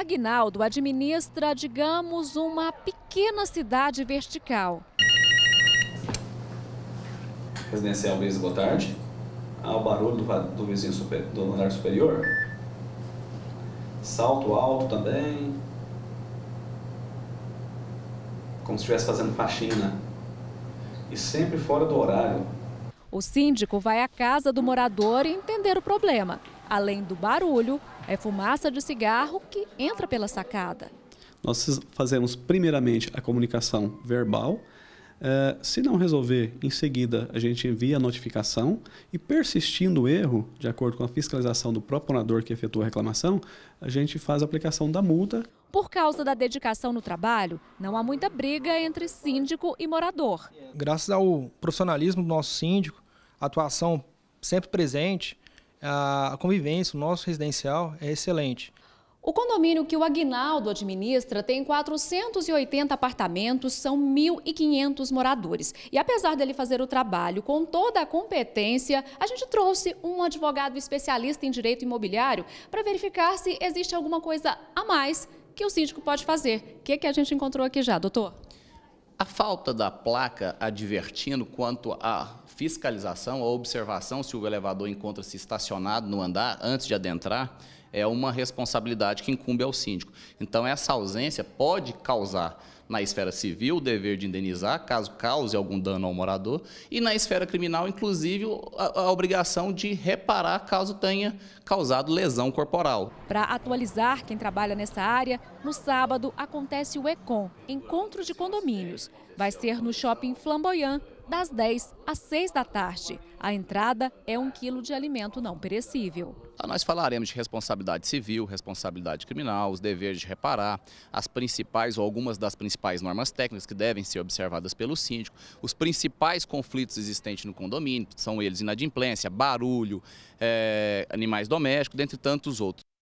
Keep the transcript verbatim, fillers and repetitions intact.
Aguinaldo administra, digamos, uma pequena cidade vertical. Residencial Luiz, boa tarde. Ah, o barulho do, do vizinho super, do andar superior. Salto alto também. Como se estivesse fazendo faxina. E sempre fora do horário. O síndico vai à casa do morador entender o problema. Além do barulho, é fumaça de cigarro que entra pela sacada. Nós fazemos primeiramente a comunicação verbal. Uh, se não resolver, em seguida a gente envia a notificação e, persistindo o erro, de acordo com a fiscalização do próprio morador que efetua a reclamação, a gente faz a aplicação da multa. Por causa da dedicação no trabalho, não há muita briga entre síndico e morador. Graças ao profissionalismo do nosso síndico, a atuação sempre presente, a convivência, o nosso residencial é excelente. O condomínio que o Aguinaldo administra tem quatrocentos e oitenta apartamentos, são mil e quinhentos moradores. E apesar dele fazer o trabalho com toda a competência, a gente trouxe um advogado especialista em direito imobiliário para verificar se existe alguma coisa a mais que o síndico pode fazer. O que, que a gente encontrou aqui já, doutor? A falta da placa advertindo quanto à fiscalização, à observação se o elevador encontra-se estacionado no andar antes de adentrar, é uma responsabilidade que incumbe ao síndico. Então, essa ausência pode causar, na esfera civil, o dever de indenizar, caso cause algum dano ao morador, e na esfera criminal, inclusive, a, a obrigação de reparar caso tenha causado lesão corporal. Para atualizar quem trabalha nessa área, no sábado acontece o ECOM, Encontro de Condomínios. Vai ser no Shopping Flamboyant, das dez às seis da tarde. A entrada é um quilo de alimento não perecível. Nós falaremos de responsabilidade civil, responsabilidade criminal, os deveres de reparar, as principais ou algumas das principais normas técnicas que devem ser observadas pelo síndico, os principais conflitos existentes no condomínio, são eles inadimplência, barulho, é, animais domésticos, dentre tantos outros.